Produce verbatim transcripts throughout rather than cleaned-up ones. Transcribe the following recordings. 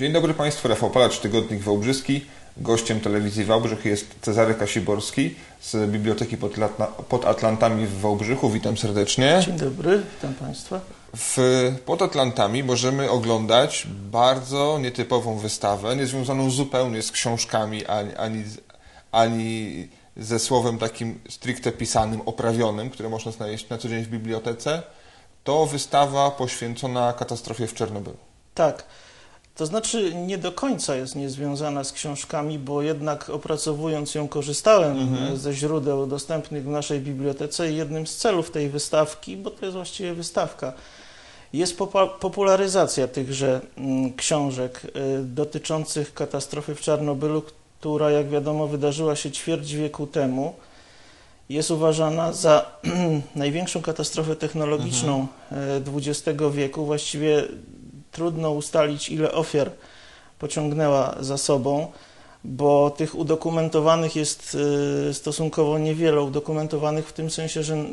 Dzień dobry Państwu, Rafał Palacz, Tygodnik Wałbrzyski. Gościem telewizji Wałbrzych jest Cezary Kasiborski z Biblioteki pod Atlantami w Wałbrzychu. Witam serdecznie. Dzień dobry, witam Państwa. W, pod Atlantami możemy oglądać bardzo nietypową wystawę, niezwiązaną zupełnie z książkami, ani, ani, ani ze słowem takim stricte pisanym, oprawionym, które można znaleźć na co dzień w bibliotece. To wystawa poświęcona katastrofie w Czarnobylu. Tak. To znaczy nie do końca jest niezwiązana z książkami, bo jednak opracowując ją korzystałem mhm. ze źródeł dostępnych w naszej bibliotece i jednym z celów tej wystawki, bo to jest właściwie wystawka, jest popularyzacja tychże książek dotyczących katastrofy w Czarnobylu, która jak wiadomo wydarzyła się ćwierć wieku temu. Jest uważana za największą katastrofę technologiczną mhm. dwudziestego wieku. Właściwie trudno ustalić, ile ofiar pociągnęła za sobą, bo tych udokumentowanych jest stosunkowo niewiele. Udokumentowanych w tym sensie, że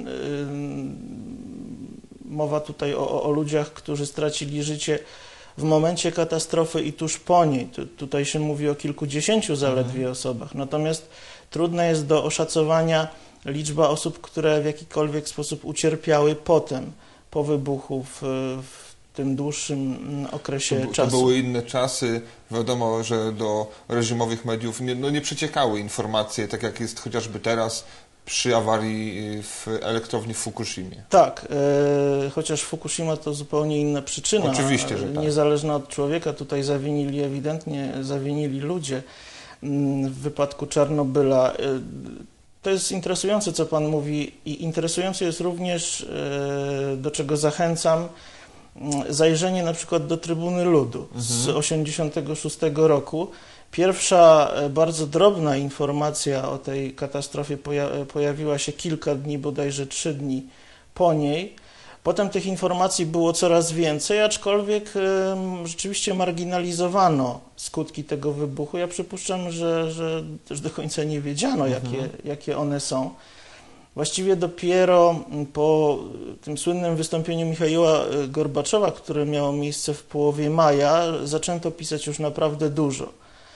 mowa tutaj o, o ludziach, którzy stracili życie w momencie katastrofy i tuż po niej. Tu, tutaj się mówi o kilkudziesięciu zaledwie mhm. osobach. Natomiast trudne jest do oszacowania liczba osób, które w jakikolwiek sposób ucierpiały potem, po wybuchu w, w tym dłuższym okresie to, czasu. To były inne czasy. Wiadomo, że do reżimowych mediów nie, no nie przeciekały informacje, tak jak jest chociażby teraz przy awarii w elektrowni w Fukushimie. Tak, e, chociaż Fukushima to zupełnie inna przyczyna. Oczywiście, że tak. Niezależna od człowieka. Tutaj zawinili, ewidentnie zawinili ludzie w wypadku Czarnobyla. To jest interesujące, co Pan mówi, i interesujące jest również, do czego zachęcam, zajrzenie na przykład do Trybuny Ludu z tysiąc dziewięćset osiemdziesiątego szóstego roku. Pierwsza bardzo drobna informacja o tej katastrofie poja pojawiła się kilka dni, bodajże trzy dni po niej. Potem tych informacji było coraz więcej, aczkolwiek e, rzeczywiście marginalizowano skutki tego wybuchu. Ja przypuszczam, że, że też do końca nie wiedziano, mhm. jakie, jakie one są. Właściwie dopiero po tym słynnym wystąpieniu Michaiła Gorbaczowa, które miało miejsce w połowie maja, zaczęto pisać już naprawdę dużo.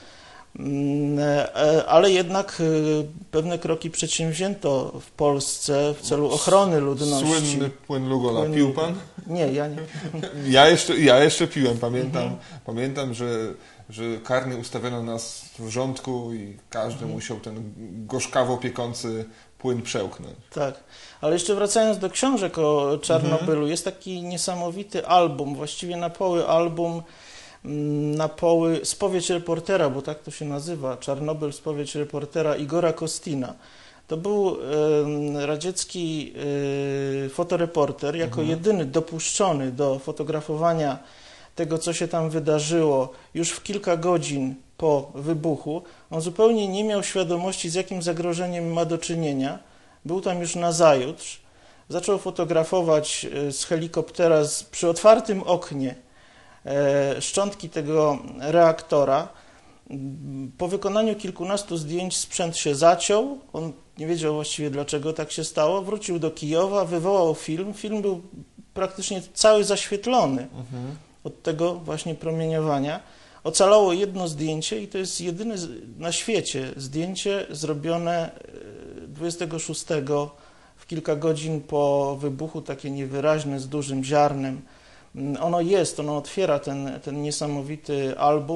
Ale jednak pewne kroki przedsięwzięto w Polsce w celu ochrony ludności. Słynny płyn Lugola. Płyn... Pił Pan? Nie, ja nie. Ja jeszcze, ja jeszcze piłem, pamiętam, mhm. pamiętam, że, że karny ustawiono nas w rządku i każdy mhm. musiał ten gorzkawo piekący płyn przełknąć. Tak, ale jeszcze wracając do książek o Czarnobylu, mhm. jest taki niesamowity album, właściwie na poły album, na poły spowiedź reportera, bo tak to się nazywa, Czarnobyl, spowiedź reportera Igora Kostina. To był e, radziecki e, fotoreporter, jako mhm. jedyny dopuszczony do fotografowania tego, co się tam wydarzyło już w kilka godzin po wybuchu. On zupełnie nie miał świadomości, z jakim zagrożeniem ma do czynienia. Był tam już nazajutrz. Zaczął fotografować z helikoptera z, przy otwartym oknie e, szczątki tego reaktora. Po wykonaniu kilkunastu zdjęć sprzęt się zaciął. On nie wiedział właściwie, dlaczego tak się stało. Wrócił do Kijowa, wywołał film. Film był praktycznie cały zaświetlony mhm. od tego właśnie promieniowania. Ocalało jedno zdjęcie i to jest jedyne na świecie zdjęcie zrobione dwudziestego szóstego w kilka godzin po wybuchu, takie niewyraźne, z dużym ziarnem. Ono jest, ono otwiera ten, ten niesamowity album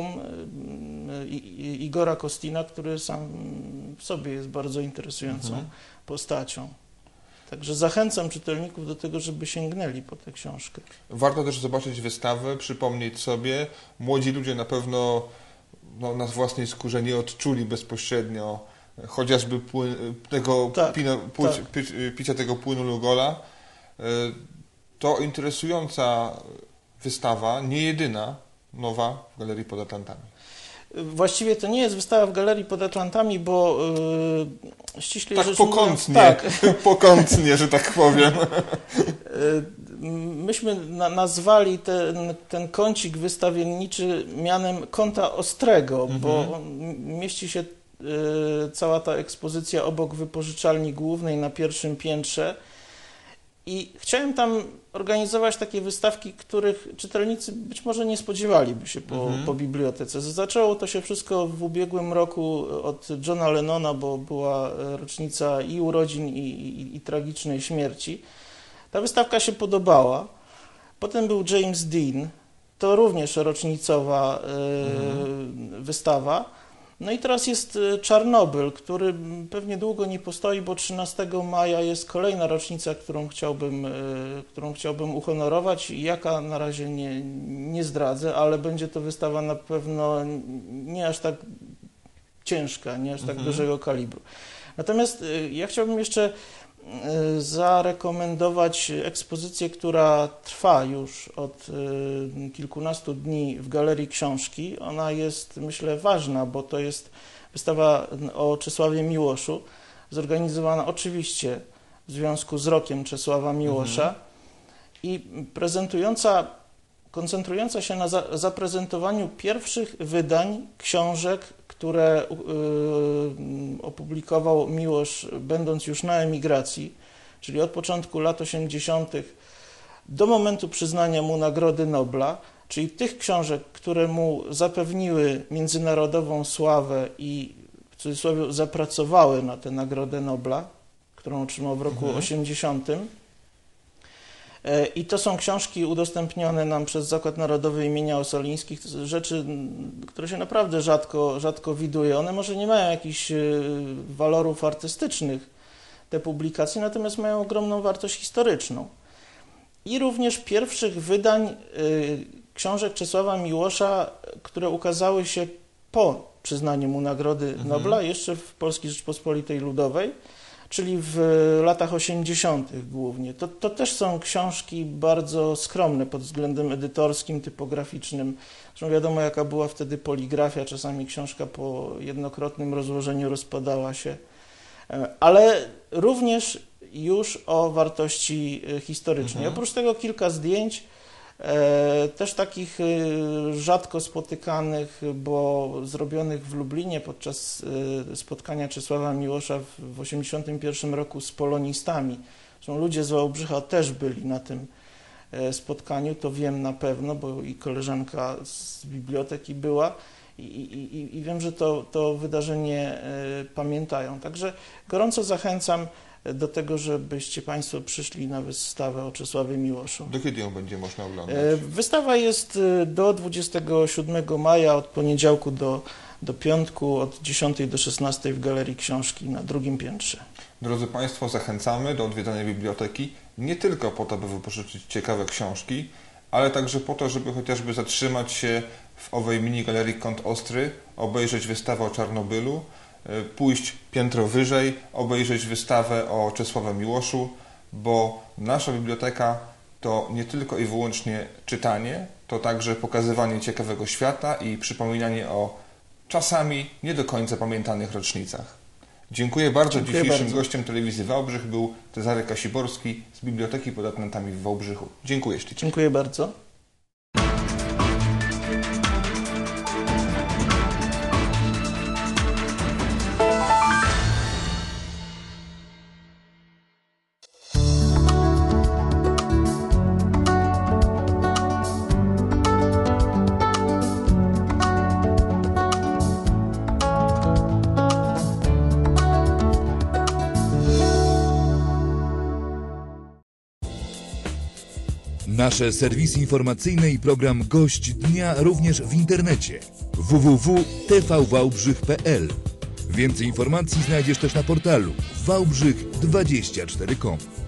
Igora Kostina, który sam w sobie jest bardzo interesującą mhm. postacią. Także zachęcam czytelników do tego, żeby sięgnęli po tę książkę. Warto też zobaczyć wystawę, przypomnieć sobie. Młodzi ludzie na pewno no, na własnej skórze nie odczuli bezpośrednio chociażby płyn, tego tak, pina, płuc, tak. pi, picia tego płynu Lugola. To interesująca wystawa, nie jedyna nowa w Galerii pod Atlantami. Właściwie to nie jest wystawa w Galerii pod Atlantami, bo yy, ściśle tak rzecz pokątnie, tak pokątnie, że tak powiem. Myśmy na, nazwali ten, ten kącik wystawienniczy mianem kąta ostrego, mhm. bo mieści się y, cała ta ekspozycja obok wypożyczalni głównej na pierwszym piętrze I chciałem tam organizować takie wystawki, których czytelnicy być może nie spodziewaliby się po, mhm. po bibliotece. Zaczęło to się wszystko w ubiegłym roku od Johna Lennona, bo była rocznica i urodzin, i, i, i tragicznej śmierci. Ta wystawka się podobała. Potem był James Dean, to również rocznicowa mhm. wystawa. No i teraz jest Czarnobyl, który pewnie długo nie postoi, bo trzynastego maja jest kolejna rocznica, którą chciałbym, którą chciałbym uhonorować. Jaka na razie nie, nie zdradzę, ale będzie to wystawa na pewno nie aż tak ciężka, nie aż tak mhm. dużego kalibru. Natomiast ja chciałbym jeszcze zarekomendować ekspozycję, która trwa już od kilkunastu dni w Galerii Książki. Ona jest, myślę, ważna, bo to jest wystawa o Czesławie Miłoszu, zorganizowana oczywiście w związku z rokiem Czesława Miłosza mhm. i prezentująca, koncentrująca się na za, zaprezentowaniu pierwszych wydań książek, które y, opublikował Miłosz, będąc już na emigracji, czyli od początku lat osiemdziesiątych do momentu przyznania mu Nagrody Nobla, czyli tych książek, które mu zapewniły międzynarodową sławę i w cudzysłowie zapracowały na tę Nagrodę Nobla, którą otrzymał w roku mhm. osiemdziesiątym. I to są książki udostępnione nam przez Zakład Narodowy imienia Ossolińskich, rzeczy, które się naprawdę rzadko, rzadko widuje. One może nie mają jakichś walorów artystycznych, te publikacje, natomiast mają ogromną wartość historyczną. I również pierwszych wydań książek Czesława Miłosza, które ukazały się po przyznaniu mu Nagrody mhm. Nobla, jeszcze w Polskiej Rzeczpospolitej Ludowej, czyli w latach osiemdziesiątych głównie. To, to też są książki bardzo skromne pod względem edytorskim, typograficznym. Zresztą wiadomo, jaka była wtedy poligrafia. Czasami książka po jednokrotnym rozłożeniu rozpadała się. Ale również już o wartości historycznej. Mhm. Oprócz tego kilka zdjęć, E, też takich e, rzadko spotykanych, bo zrobionych w Lublinie podczas e, spotkania Czesława Miłosza w, w osiemdziesiątym pierwszym roku z polonistami. Zresztą ludzie z Wałbrzycha też byli na tym e, spotkaniu, to wiem na pewno, bo i koleżanka z biblioteki była i, i, i wiem, że to, to wydarzenie e, pamiętają. Także gorąco zachęcam do tego, żebyście Państwo przyszli na wystawę o Czesławie Miłoszu. Do kiedy ją będzie można oglądać? Wystawa jest do dwudziestego siódmego maja, od poniedziałku do, do piątku, od dziesiątej do szesnastej w Galerii Książki na drugim piętrze. Drodzy Państwo, zachęcamy do odwiedzania biblioteki nie tylko po to, by wypożyczyć ciekawe książki, ale także po to, żeby chociażby zatrzymać się w owej mini galerii Kąt Ostry, obejrzeć wystawę o Czarnobylu, pójść piętro wyżej, obejrzeć wystawę o Czesławie Miłoszu, bo nasza biblioteka to nie tylko i wyłącznie czytanie, to także pokazywanie ciekawego świata i przypominanie o czasami nie do końca pamiętanych rocznicach. Dziękuję bardzo. Dziękuję Dzisiejszym bardzo. Gościem telewizji Wałbrzych był Cezary Kasiborski z Biblioteki pod Atlantami w Wałbrzychu. Dziękuję ślicznie. Dziękuję bardzo. Nasze serwisy informacyjne i program Gość Dnia również w internecie w w w kropka t v wałbrzych kropka p l. Więcej informacji znajdziesz też na portalu wałbrzych dwadzieścia cztery kropka com.